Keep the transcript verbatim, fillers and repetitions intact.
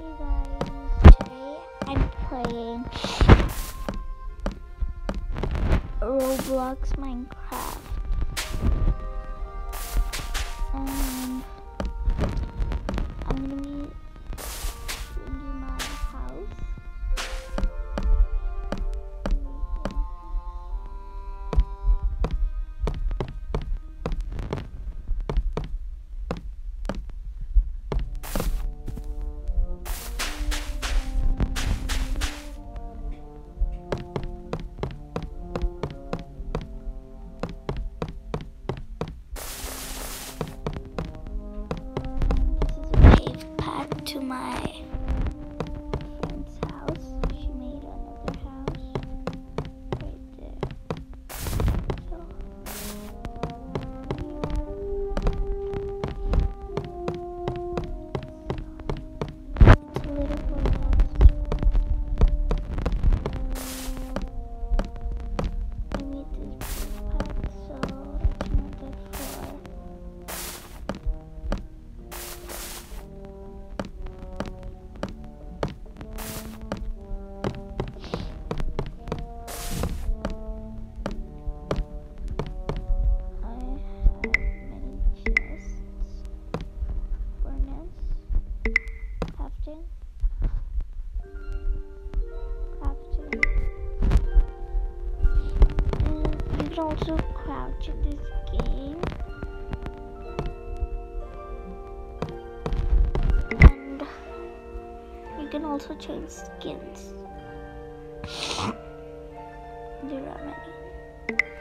Hey guys, today I'm playing Roblox Minecraft, and I'm gonna be showing you my house. To my friend's house. She made another house right there. So it's a little birdhouse. I made this path so it's another floor. You can also crouch in this game, and you can also change skins. There are many.